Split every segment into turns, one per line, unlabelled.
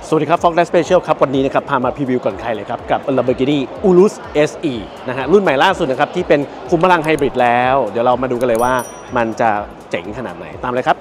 สวัสดีครับ Fox Dash Special ครับวันนี้นะครับพามาพรีวิวก่อนใครเลยครับกับ Lamborghini Urus SE นะฮะรุ่นใหม่ล่าสุดนะครับที่เป็นคุมพลังไฮบริดแล้วเดี๋ยวเรามาดูกันเลยว่ามันจะเจ๋งขนาดไหนตามเลยครับ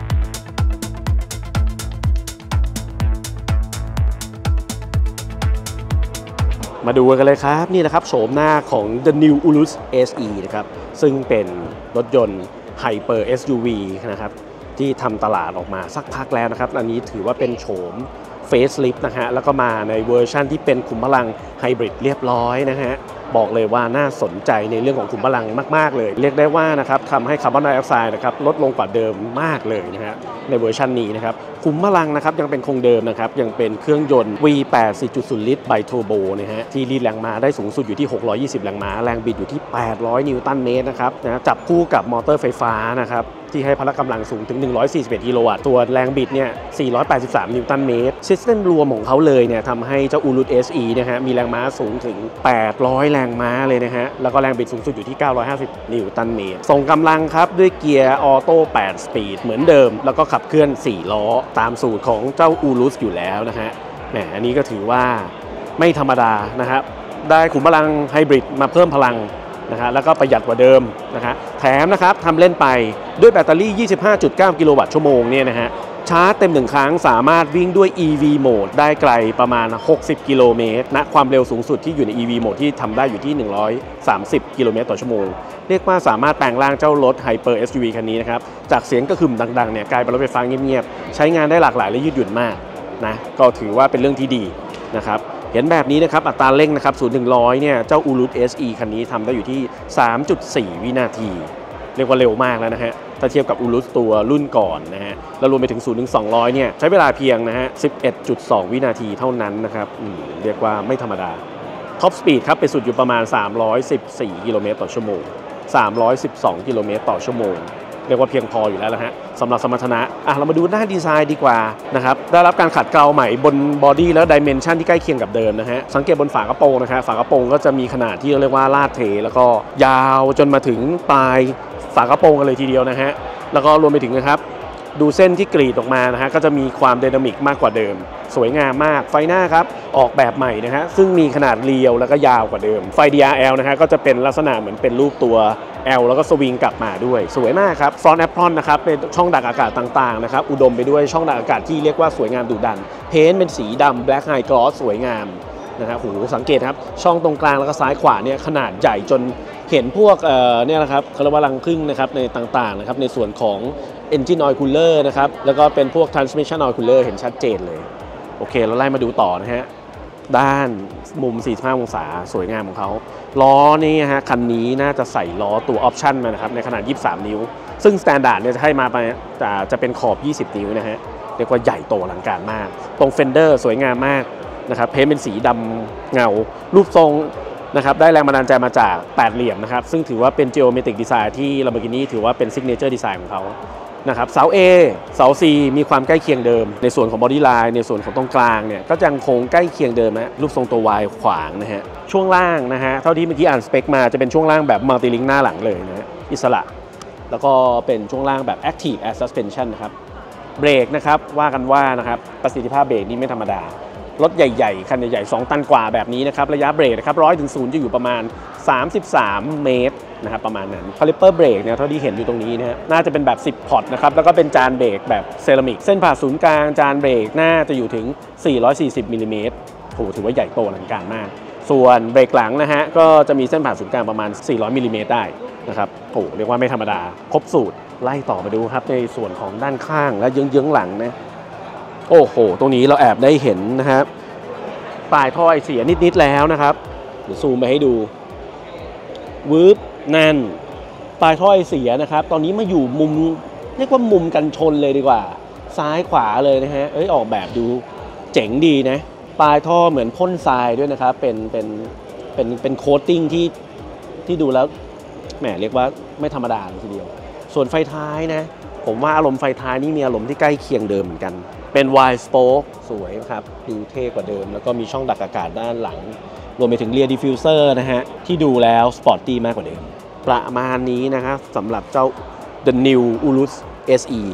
มาดูกันเลยครับนี่นะครับโฉมหน้าของ The New Urus SE นะครับซึ่งเป็นรถยนต์ Hyper SUV นะครับที่ทำตลาดออกมาสักพักแล้วนะครับอันนี้ถือว่าเป็นโฉมเฟซลิฟต์นะฮะแล้วก็มาในเวอร์ชั่นที่เป็นขุมพลังไฮบริดเรียบร้อยนะฮะบอกเลยว่าน่าสนใจในเรื่องของขุมพลังมากๆเลยเรียกได้ว่านะครับทำให้คาร์บอนไดออกไซด์นะครับลดลงกว่าเดิมมากเลยนะฮะในเวอร์ชันนี้นะครับขุมพลังนะครับยังเป็นคงเดิมนะครับยังเป็นเครื่องยนต์ V8 4.0 ลิตรไบโทโบนะฮะที่รีดแรงม้าได้สูงสุดอยู่ที่620แรงม้าแรงบิดอยู่ที่800นิวตันเมตรนะครับจับคู่กับมอเตอร์ไฟฟ้านะครับที่ให้พละกำลังสูงถึง141กิโลวัตต์ตัวแรงบิดเนี่ย483นิวตันเมตรซิสเต็มรวมของเขาเลยเนี่ยทำให้เจ้า Urus SE นะฮะมีแรงม้าสูงถึง800แรงม้าเลยนะฮะแล้วก็แรงบิดสูงสุดอยู่ที่950นิวตันเมตรส่งกำลังครับด้วยเกียร์ออโต้8สปีดเหมือนเดิมแล้วก็ขับเคลื่อน4ล้อตามสูตรของเจ้า Urus อยู่แล้วนะฮะแหมอันนี้ก็ถือว่าไม่ธรรมดานะครับได้ขุมพลังไฮบริดมาเพิ่มพลังนะฮะแล้วก็ประหยัดกว่าเดิมนะฮะแถมนะครับทำเล่นไปด้วยแบตเตอรี่ 25.9 กิโลวัตต์ชั่วโมงเนี่ยนะฮะชาร์จเต็ม1ครั้งสามารถวิ่งด้วย EV โหมดได้ไกลประมาณ60กิโลเมตรณความเร็วสูงสุดที่อยู่ใน EV โหมดที่ทำได้อยู่ที่130กิโลเมตรต่อชั่วโมงเรียกว่าสามารถแปลงร่างเจ้ารถ Hyper SUV คันนี้นะครับจากเสียงกระหึ่มดังๆเนี่ยกลายเป็นรถไฟฟ้าเงียบๆใช้งานได้หลากหลายและยืดหยุ่นมากนะก็ถือว่าเป็นเรื่องที่ดีนะครับเห็นแบบนี้นะครับอัตราเร่งนะครับ0-100เนี่ยเจ้า Urus SE คันนี้ทำได้อยู่ที่ 3.4 วินาทีเรียกว่าเร็วมากแล้วนะฮะถ้าเทียบกับ Urus ตัวรุ่นก่อนนะฮะแล้วรวมไปถึง0-200เนี่ยใช้เวลาเพียงนะฮะ 11.2 วินาทีเท่านั้นนะครับเรียกว่าไม่ธรรมดาท็อปสปีดครับไปสุดอยู่ประมาณ314กิโลเมตรต่อชั่วโมง312กิโลเมตรต่อชั่วโมงเรียกว่าเพียงพออยู่แล้วนะฮะสำหรับสมรรถนะเรามาดูหน้าดีไซน์ดีกว่านะครับได้รับการขัดเกลาใหม่บนบอดี้แล้วดิเมนชันที่ใกล้เคียงกับเดิมนะฮะสังเกตบนฝากระโปรงนะฮะฝากระโปรงก็จะมีขนาดที่เรียกว่าลาดเทแล้วก็ยาวจนมาถึงปลายฝากระโปรงกันเลยทีเดียวนะฮะแล้วก็รวมไปถึงนะครับดูเส้นที่กรีดออกมานะฮะก็จะมีความไดนามิกมากกว่าเดิมสวยงามมากไฟหน้าครับออกแบบใหม่นะฮะซึ่งมีขนาดเรียวแล้วก็ยาวกว่าเดิมไฟ DRL นะฮะก็จะเป็นลักษณะเหมือนเป็นรูปตัว L แล้วก็สวิงกลับมาด้วยสวยมากครับฟรอนต์แอปพรอนนะครับเป็นช่องดักอากาศต่างๆนะครับอุดมไปด้วยช่องดักอากาศที่เรียกว่าสวยงามดุดันเพ้นท์เป็นสีดำ Black High Gloss สวยงามนะฮะโหสังเกตครับช่องตรงกลางแล้วก็ซ้ายขวาเนี่ยขนาดใหญ่จนเห็นพวกเนี่ยนะครับเขาเรียกว่ารังผึ้งนะครับในต่างๆนะครับในส่วนของ Engine Oil Cooler นะครับแล้วก็เป็นพวก Transmission Oil Cooler เห็นชัดเจนเลยโอเคเราไล่มาดูต่อนะฮะด้านมุม45องศาสวยงามของเขาล้อนี่ฮะคันนี้น่าจะใส่ล้อตัวออปชั่นมานะครับในขนาด23นิ้วซึ่งสแตนดาร์ดเนี่ยจะให้มาจะเป็นขอบ20นิ้วนะฮะเรียกว่าใหญ่โตอลังการมากตรงเฟนเดอร์สวยงามมากนะครับเพ้นท์เป็นสีดำเงารูปทรงนะครับได้แรงบันดาลใจมาจาก8เหลี่ยมนะครับซึ่งถือว่าเป็น Geometric Design ที่ Lamborghini ถือว่าเป็น Signature Design ของเขานะครับเสา A เสา C มีความใกล้เคียงเดิมในส่วนของ Body Line ในส่วนของตรงกลางเนี่ยก็ยังคงใกล้เคียงเดิมนะรูปทรงตัว Y ขวางนะฮะช่วงล่างนะฮะเท่าที่เมื่อกี้อ่านสเปคมาจะเป็นช่วงล่างแบบ Multi Link หน้าหลังเลยนะอิสระแล้วก็เป็นช่วงล่างแบบ Active Air Suspension นะครับเบรกนะครับว่ากันว่านะครับประสิทธิภาพเบรกนี่ไม่ธรรมดารถใหญ่ๆคันใหญ่ๆ2ตันกว่าแบบนี้นะครับระยะเบรกนะครับ100 ถึง 0จะอยู่ประมาณ33เมตรนะครับประมาณนั้นคาลิปเปอร์เบรกเนี่ยเท่าที่เห็นอยู่ตรงนี้นะฮะน่าจะเป็นแบบ10พอร์ตนะครับแล้วก็เป็นจานเบรกแบบเซรามิกเส้นผ่าศูนย์กลางจานเบรกน่าจะอยู่ถึง440มิลลิเมตรโหถือว่าใหญ่โตอลังการมากส่วนเบรกหลังนะฮะก็จะมีเส้นผ่าศูนย์กลางประมาณ400มิลลิเมตรได้นะครับโหเรียกว่าไม่ธรรมดาครบสูตรไล่ต่อมาดูครับในส่วนของด้านข้างและเยื้องๆหลังนะโอ้โหตรงนี้เราแอบได้เห็นนะครับปลายท่อไอเสียนิดๆแล้วนะครับเดี๋ยวซูมไปให้ดูวืบนั่นปลายท่อไอเสียนะครับตอนนี้มาอยู่มุมเรียกว่ามุมกันชนเลยดีกว่าซ้ายขวาเลยนะฮะออกแบบดูเจ๋งดีนะปลายท่อเหมือนพ่นทรายด้วยนะครับเป็นโคตติ้งที่ดูแล้วแหมเรียกว่าไม่ธรรมดาเลยทีเดียวส่วนไฟท้ายนะผมว่าอารมณ์ไฟท้ายนี่มีอารมณ์ที่ใกล้เคียงเดิมเหมือนกันเป็น wide spoke สวยครับดูเท่กว่าเดิมแล้วก็มีช่องดักอากาศด้านหลังรวมไปถึง rear diffuser นะฮะที่ดูแล้วสปอร์ตตี้มากกว่าเดิมประมาณนี้นะครับสำหรับเจ้า The New Urus SE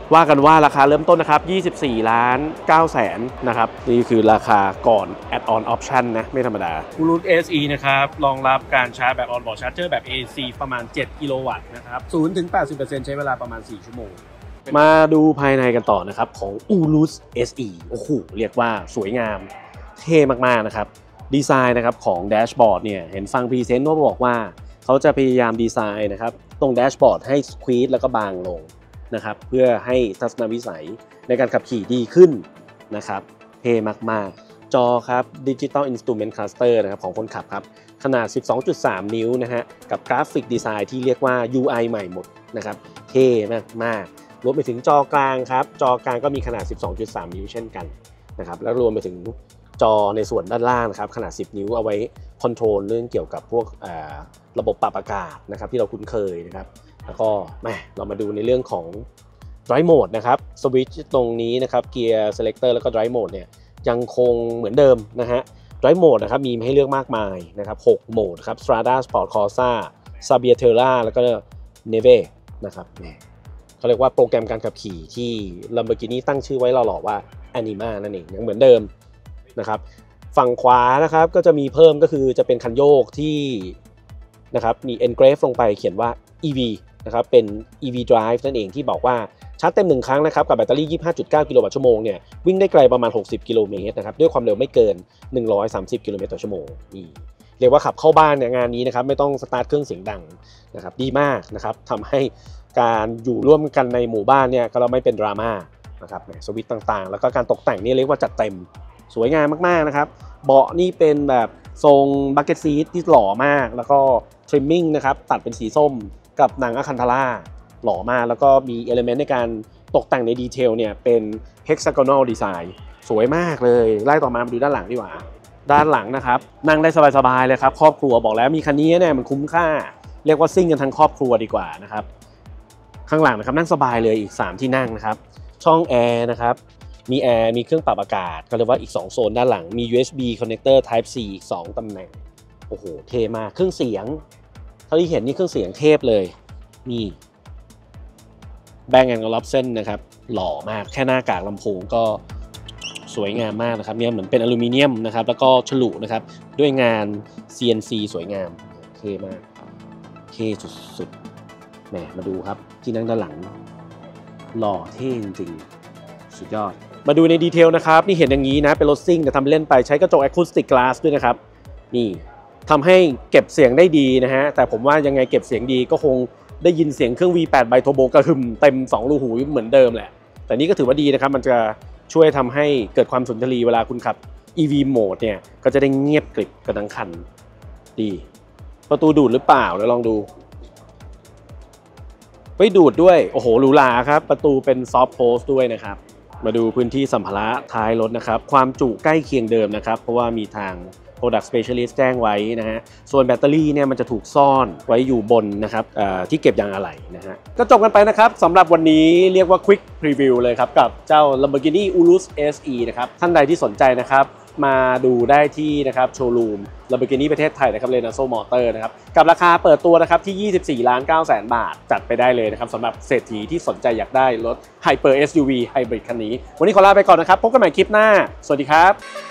ว่ากันว่าราคาเริ่มต้นนะครับ24 ล้าน9แสนนะครับนี่คือราคาก่อน Add-on Option นะไม่ธรรมดา Ulus SE นะครับรองรับการชาร์จแบบ On-board Charger แบบ AC ประมาณ7กิโลวัตต์นะครับ0-80% ใช้เวลาประมาณ4ชั่วโมงมาดูภายในกันต่อนะครับของ Ulus SE โอ้โหเรียกว่าสวยงามเท่มากๆนะครับดีไซน์นะครับของแดชบอร์ดเนี่ยเห็นฟังพรีเซนต์เขาบอกว่าเขาจะพยายามดีไซน์นะครับตรงแดชบอร์ดให้สควีซแล้วก็บางลงนะครับเพื่อให้ทัศนวิสัยในการขับขี่ดีขึ้นนะครับเท่มากๆจอครับ Digital Instrument Cluster นะครับของคนขับครับขนาด 12.3 นิ้วนะฮะกับกราฟิกดีไซน์ที่เรียกว่า UI ใหม่หมดนะครับเท่มากๆรวมไปถึงจอกลางครับจอกลางก็มีขนาด 12.3 นิ้วเช่นกันนะครับแล้วรวมไปถึงจอในส่วนด้านล่างนะครับขนาด 10 นิ้วเอาไว้คอนโทรลเรื่องเกี่ยวกับพวกระบบปรับอากาศนะครับที่เราคุ้นเคยนะครับแล้วก็เรามาดูในเรื่องของ Drive Mode นะครับสวิตช์ตรงนี้นะครับ Gear Selector แล้วก็ Drive Mode เนี่ยยังคงเหมือนเดิมนะฮะ Drive Mode นะครับมีให้เลือกมากมายนะครับ6โหมดครับ Strada Sport Corsa Sabbiatella แล้วก็ Neve นะครับเขาเรียกว่าโปรแกรมการขับขี่ที่ Lamborghini ตั้งชื่อไว้หล่อๆว่า Anima นั่นเองยังเหมือนเดิมนะครับฝั่งขวานะครับก็จะมีเพิ่มก็คือจะเป็นคันโยกที่นะครับมี engrave ลงไปเขียนว่า EV นะครับเป็น EV Drive นั่นเองที่บอกว่าชาร์จเต็ม1ครั้งนะครับกับแบตเตอรี่ 25.9 กิโลวัตต์ชั่วโมงเนี่ยวิ่งได้ไกลประมาณ60กิโลเมตรนะครับด้วยความเร็วไม่เกิน130กิโลเมตรต่อชั่วโมงนี่เรียกว่าขับเข้าบ้านเนี่ยงานนี้นะครับไม่ต้องสตาร์ทเครื่องเสียงดังนะครับดีมากนะครับทำให้การอยู่ร่วมกันในหมู่บ้านเนี่ยก็เราไม่เป็นดราม่านะครับสวิตช์ต่างๆแล้วก็การตกแต่งนี่เรียกว่าจัดเต็มสวยงามมากๆนะครับเบาะนี่เป็นแบบทรงบักเก็ตซีทที่หล่อมากแล้วก็ทริมมิ่งนะครับตัดเป็นสีส้มกับหนังอะคันธาร่าหล่อมากแล้วก็มีเอลิเมนต์ในการตกแต่งในดีเทลเนี่ยเป็น hexagonal design สวยมากเลยไล่ต่อมาดูด้านหลังดีกว่าด้านหลังนะครับนั่งได้สบายๆเลยครับครอบครัวบอกแล้วมีคันนี้เนี่ยมันคุ้มค่าเรียกว่าซิ่งกันทั้งครอบครัวดีกว่านะครับข้างหลังนะครับนั่งสบายเลยอีก3ที่นั่งนะครับช่องแอร์นะครับมีแอร์มีเครื่องปรับอากาศก็เรียกว่าอีก2โซนด้านหลังมี USB connector Type C อีก2ตำแหน่งโอ้โหเท่มากเครื่องเสียงเท่าที่เห็นนี่เครื่องเสียงเทพเลยนี่Bang & Olufsen นะครับหล่อมากแค่หน้ากากลำโพงก็สวยงามมากนะครับเนี่ยเหมือนเป็นอลูมิเนียมนะครับแล้วก็ฉลุนะครับด้วยงาน CNC สวยงามเท่มากเท่สุดๆมาดูครับที่นั่งด้านหลังหล่อเท่จริงๆสุดยอดมาดูในดีเทลนะครับนี่เห็นอย่างนี้นะเป็นรถซิ่งแต่ทำเล่นไปใช้กระจก Acoustic Glass ด้วยนะครับนี่ทำให้เก็บเสียงได้ดีนะฮะแต่ผมว่ายังไงเก็บเสียงดีก็คงได้ยินเสียงเครื่อง V8 ไบโทโบกระหึ่มเต็ม2รูหูเหมือนเดิมแหละแต่นี่ก็ถือว่าดีนะครับมันจะช่วยทำให้เกิดความสุนทรีเวลาคุณขับ EV Mode เนี่ยก็จะได้เงียบกริบกันทั้งคันดีประตูดูดหรือเปล่าเดี๋ยวลองดูไม่ดูดด้วยโอ้โหหรูหราครับประตูเป็นซอฟต์โคลสด้วยนะครับมาดูพื้นที่สัมภาระท้ายรถนะครับความจุใกล้เคียงเดิมนะครับเพราะว่ามีทางProduct Specialist แจ้งไว้นะฮะส่วนแบตเตอรี่เนี่ยมันจะถูกซ่อนไว้อยู่บนนะครับที่เก็บยางอะไหล่นะฮะก็จบกันไปนะครับสำหรับวันนี้เรียกว่า Quick Preview เลยครับกับเจ้า Lamborghini Urus SE นะครับท่านใดที่สนใจนะครับมาดูได้ที่นะครับโชว์รูม Lamborghini ประเทศไทยนะครับ Renault Motor นะครับกับราคาเปิดตัวนะครับที่24 ล้าน 9 แสนบาทจัดไปได้เลยนะครับสำหรับเศรษฐีที่สนใจอยากได้รถ Hyper SUV Hybrid คันนี้วันนี้ขอลาไปก่อนนะครับพบกันใหม่คลิปหน้าสวัสดีครับ